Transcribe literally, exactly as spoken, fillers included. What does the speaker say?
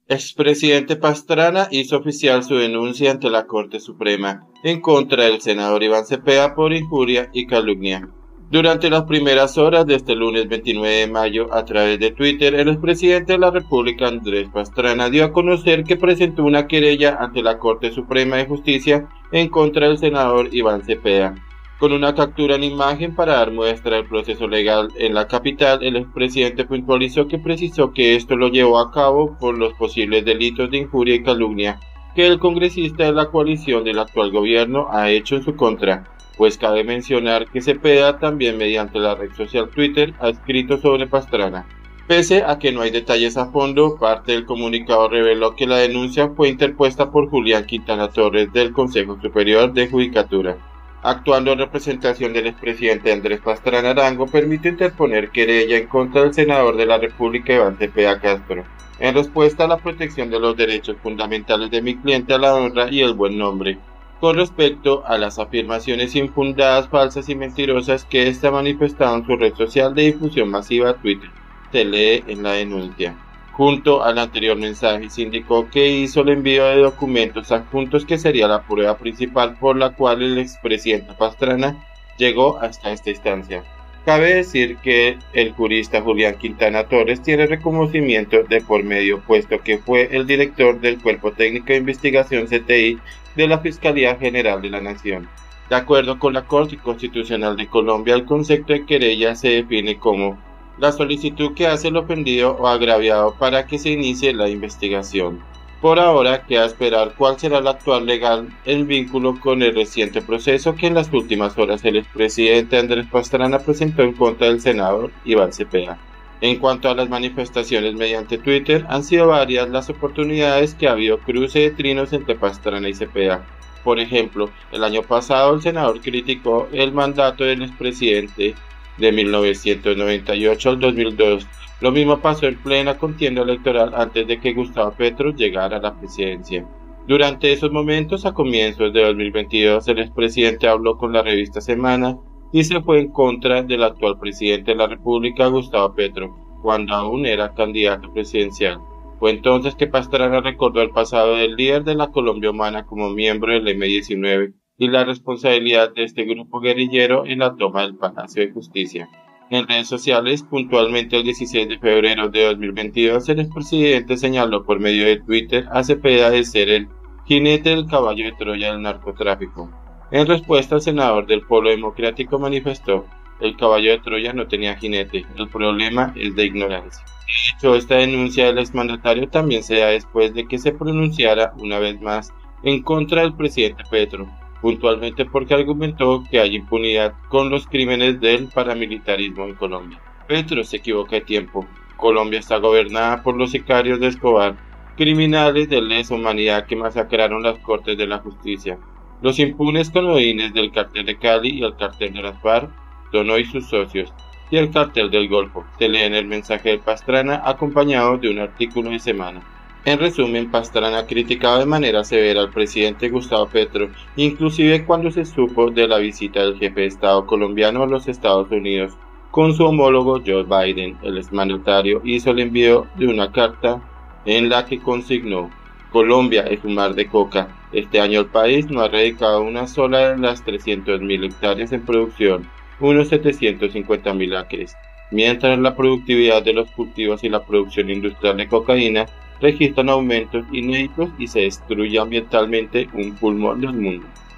Expresidente Pastrana hizo oficial su denuncia ante la Corte Suprema en contra del senador Iván Cepeda por injuria y calumnia. Durante las primeras horas de este lunes veintinueve de mayo, a través de Twitter, el expresidente de la República, Andrés Pastrana, dio a conocer que presentó una querella ante la Corte Suprema de Justicia en contra del senador Iván Cepeda. Con una captura en imagen para dar muestra del proceso legal en la capital, el expresidente puntualizó que precisó que esto lo llevó a cabo por los posibles delitos de injuria y calumnia que el congresista de la coalición del actual gobierno ha hecho en su contra, pues cabe mencionar que Cepeda también mediante la red social Twitter ha escrito sobre Pastrana. Pese a que no hay detalles a fondo, parte del comunicado reveló que la denuncia fue interpuesta por Julián Quintana Torres del Consejo Superior de Judicatura. Actuando en representación del expresidente Andrés Pastrana Arango, permite interponer querella en contra del senador de la República Iván Cepeda Castro, en respuesta a la protección de los derechos fundamentales de mi cliente a la honra y el buen nombre, con respecto a las afirmaciones infundadas, falsas y mentirosas que éste ha manifestado en su red social de difusión masiva Twitter. Se lee en la denuncia. Junto al anterior mensaje, se indicó que hizo el envío de documentos adjuntos que sería la prueba principal por la cual el expresidente Pastrana llegó hasta esta instancia. Cabe decir que el jurista Julián Quintana Torres tiene reconocimiento de por medio, puesto que fue el director del Cuerpo Técnico de Investigación C T I de la Fiscalía General de la Nación. De acuerdo con la Corte Constitucional de Colombia, el concepto de querella se define como la solicitud que hace el ofendido o agraviado para que se inicie la investigación. Por ahora queda esperar cuál será el actual legal en vínculo con el reciente proceso que en las últimas horas el expresidente Andrés Pastrana presentó en contra del senador Iván Cepeda. En cuanto a las manifestaciones mediante Twitter, han sido varias las oportunidades que ha habido cruce de trinos entre Pastrana y Cepeda. Por ejemplo, el año pasado el senador criticó el mandato del expresidente de mil novecientos noventa y ocho al dos mil dos. Lo mismo pasó en plena contienda electoral antes de que Gustavo Petro llegara a la presidencia. Durante esos momentos, a comienzos de dos mil veintidós, el expresidente habló con la revista Semana y se fue en contra del actual presidente de la República, Gustavo Petro, cuando aún era candidato presidencial. Fue entonces que Pastrana recordó el pasado del líder de la Colombia Humana como miembro del eme diecinueve y la responsabilidad de este grupo guerrillero en la toma del Palacio de Justicia. En redes sociales, puntualmente el dieciséis de febrero de dos mil veintidós, el expresidente señaló por medio de Twitter a Cepeda de ser el jinete del caballo de Troya del narcotráfico. En respuesta, el senador del Polo Democrático manifestó: el caballo de Troya no tenía jinete, el problema es de ignorancia. De hecho, esta denuncia del exmandatario también se da después de que se pronunciara una vez más en contra del presidente Petro, puntualmente porque argumentó que hay impunidad con los crímenes del paramilitarismo en Colombia. Petro se equivoca de tiempo. Colombia está gobernada por los sicarios de Escobar, criminales de lesa humanidad que masacraron las cortes de la justicia. Los impunes conodines del cartel de Cali y el cartel de las FARC, Dono y sus socios, y el cartel del Golfo. Se lee en el mensaje de Pastrana acompañado de un artículo de Semana. En resumen, Pastrana ha criticado de manera severa al presidente Gustavo Petro, inclusive cuando se supo de la visita del jefe de Estado colombiano a los Estados Unidos con su homólogo Joe Biden. El exmandatario hizo el envío de una carta en la que consignó: Colombia es un mar de coca. Este año el país no ha erradicado una sola de las trescientas mil hectáreas en producción, unos setecientos cincuenta mil acres, mientras la productividad de los cultivos y la producción industrial de cocaína registran aumentos inéditos y se destruye ambientalmente un pulmón del mundo.